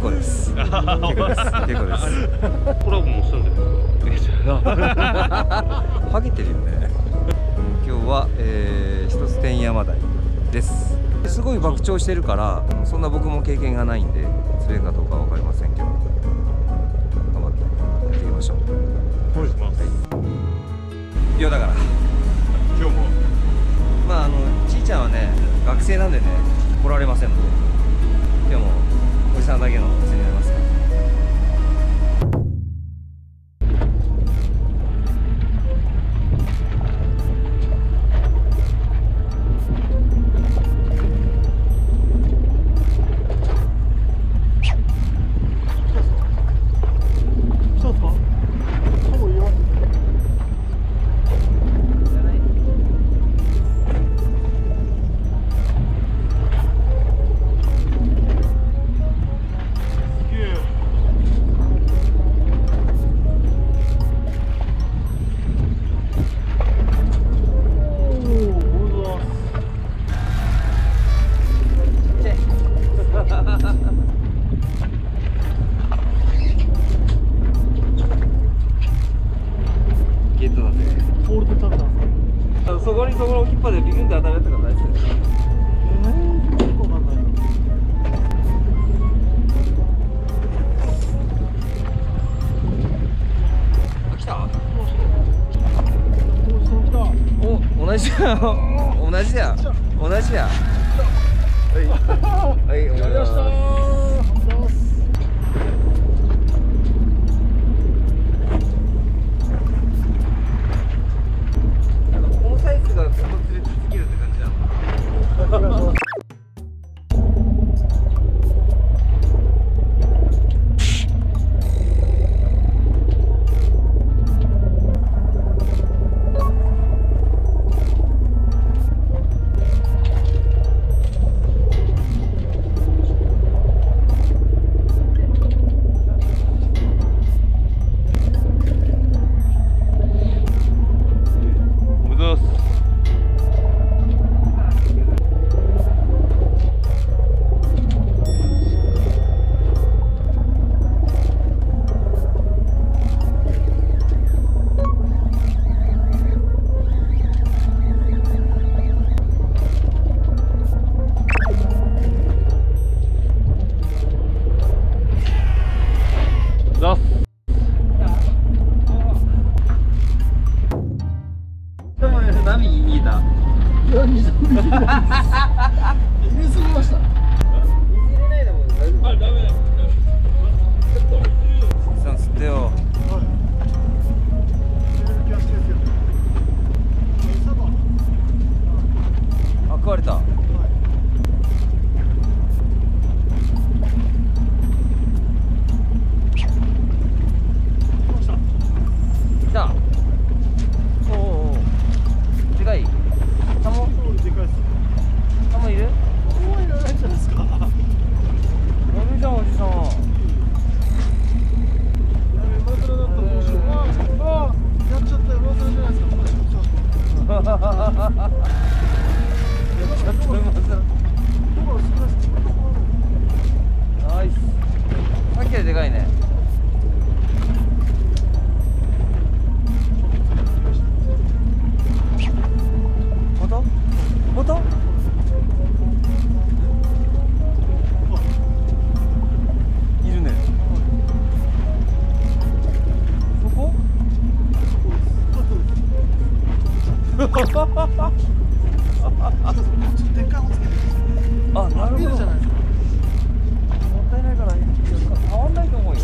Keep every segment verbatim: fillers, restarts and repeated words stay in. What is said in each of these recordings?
構です。結構です。結構です。 コラボもしたんじゃないですか。 ハゲてるよね。今日は、えー、一つ天山台です。すごい爆釣してるから、そんな僕も経験がないんで釣れるかどうかわかりませんけど、頑張ってやっていきましょう。 お願いします。 はい。いやだから今日もまああのちいちゃんはね学生なんでね来られませんので、今日もおじさんだけの釣りになりますから。ゲットだね。 ホールで食べたんですか？ あのそこにそこの置きっぱでビクンって当たるやつが大好きです。 えー、よくわかんないな。 あ、来た？ もう来た。 お、同じだよ。同じだよ。同じだよ。はい。はい、おやりましたー。ありがとうございます。 このサイズがこの釣れすぎるって感じなの。ナビに見えた。 いや、水入れすぎました。 水入れないでも大丈夫。あ、ダメだ。さん釣ってよ。 はい。入れる気はしてるけど。餌が。 あ、食われた。来た。おおお。でかい。タモ。 でかいっす。 タモいる？ もういらないんじゃないですか。 やるじゃんおじさん。 やべ、マグロだったらどうしよう。ああ、やっちゃったよ。マグロじゃないですか。これ。 やっちゃったよマグロ。ナイス。さっきよりでかいね。本当？本当？いるね。そこ？ でっかいのつけてる。 あ、なるほど。 じゃないですか。 もったいないから変わんないと思うよ。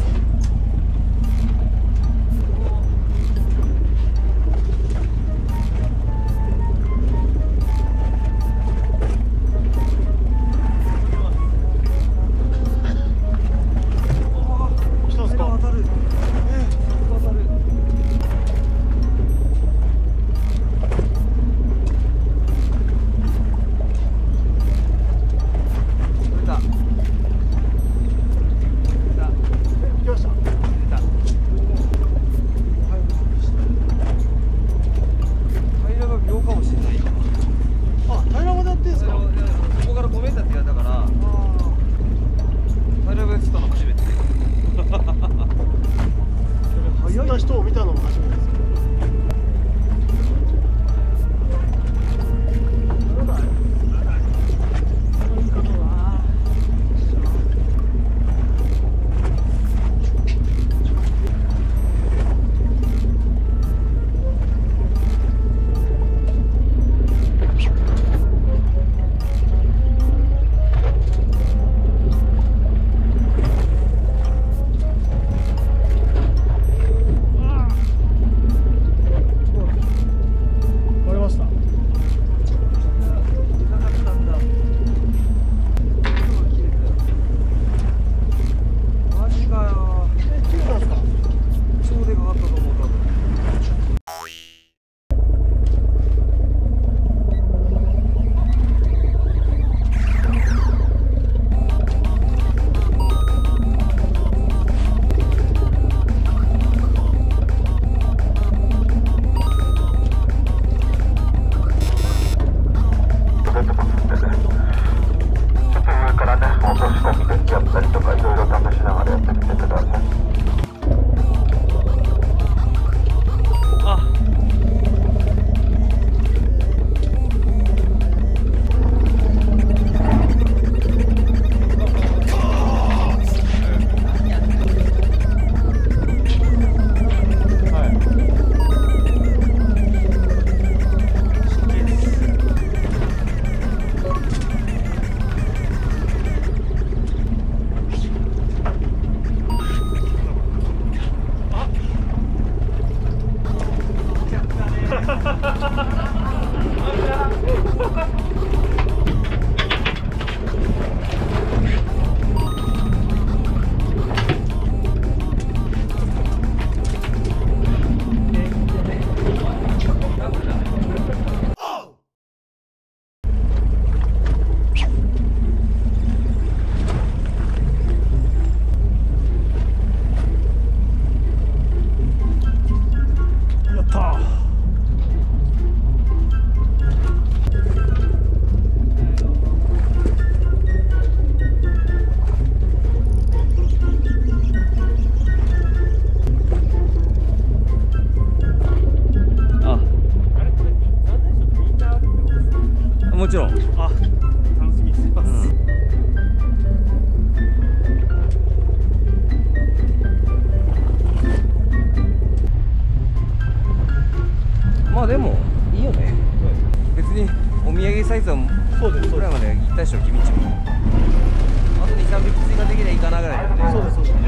あとにさんびき追加できりゃいいかなぐらいだよね。 そうですそうです。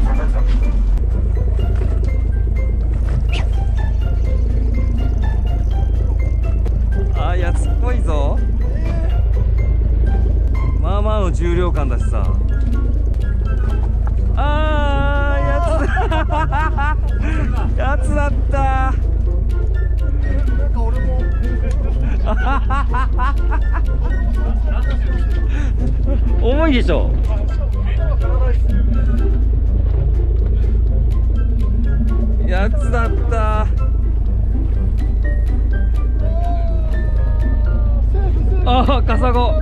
あー、やつっぽいぞ。まあまあの重量感だしさ。あー、やつやつだった。 なんか俺も重いでしょ。やつだった。ああ、カサゴ。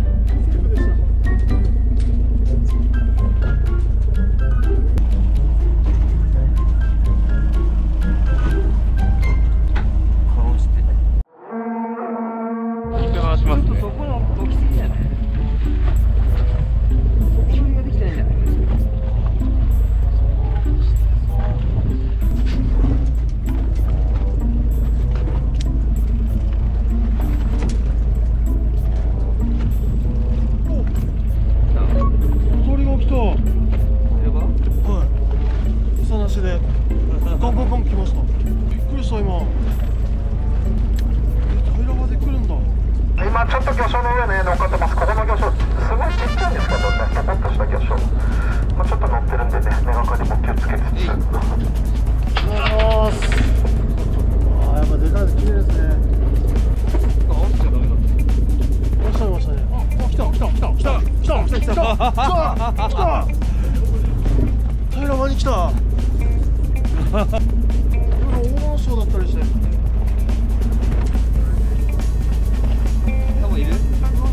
しますね。 そこの起きすぎじゃない？そこ乗りができてないんじゃない？ 鳥が来た。 やば？ はい。餌なしでガンガンガン来ました。びっくりした今。え、平場で来るんだ。 今ちょっと魚礁の上ね乗っかってます。ここの魚礁すごいちっちゃいんですけどね、ポコッとした魚礁、まあ、ちょっと乗ってるんでね、目がかりも気をつけつつ。 おはようございます。あー、やっぱでかいの綺麗ですね。 あ、落ちちゃダメだ。 いましたいましたね。あ、あ、来た来た来た来た来た来た来た来た来た。平場に来た。夜大物ショーだったりして。 多分いる？い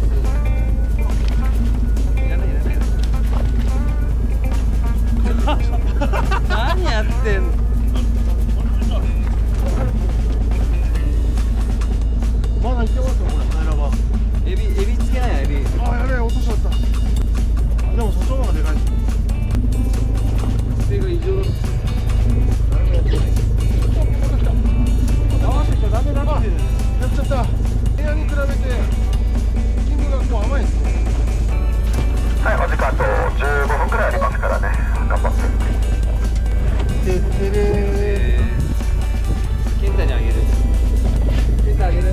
らないいらない。何やってんの？ まだいけますよこれ平場。 エビエビつけないエビ。 あ、やべえ落としちゃった。あ、でもそっちの方がでかい。 姿勢が異常だ。誰もやってない。合わせちゃダメだって。 やっちゃった。部屋に比べてキングがこう甘いですね。 はい、お時間あとじゅうごふんくらいありますからね、頑張って。 てってれえー、ケンタにあげる。ケンタあげる。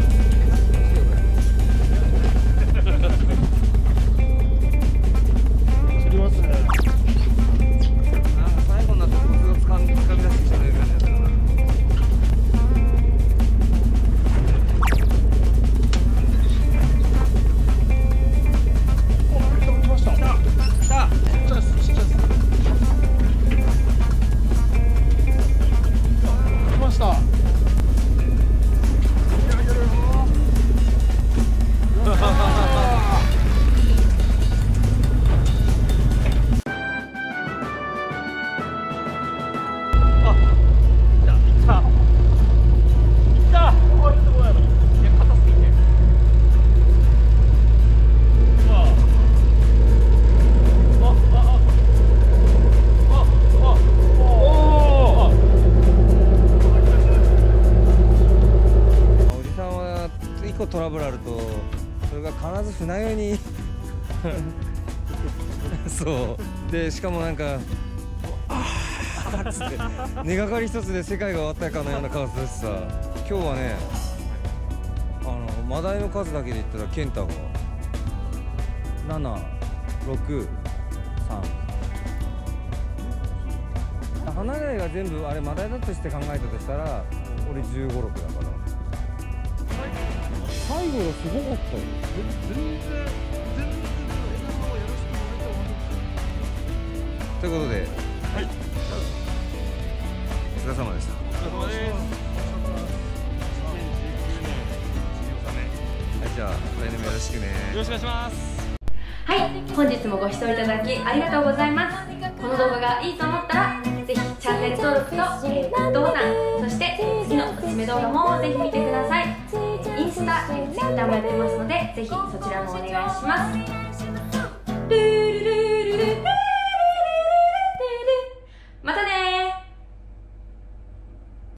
釣りますね。 なんか最後になってコツがつかみつかみ出してきたね。トラブルあるとそれが必ず船酔いにそうで、しかもなんかあーっつって根がかり一つで世界が終わったかのような顔するしさ、今日はね、あのマダイの数だけで言ったらケンタがなな、ろく、さん、花貝が全部あれマダイだとして考えたとしたら俺じゅうご、ろくだから。最後がすごかったよ。全然全然ということで、はい、お疲れ様でした。お疲れ様です。はい、じゃあ来年もよろしくね。よろしくお願いします。 はい、本日もご視聴いただきありがとうございます。この動画がいいと思ったらぜひチャンネル登録と、えー、グッドボタン、そして次のおすすめ動画もぜひ見てください。インスタ、ツイッターもやってますのでぜひそちらもお願いします。ルールル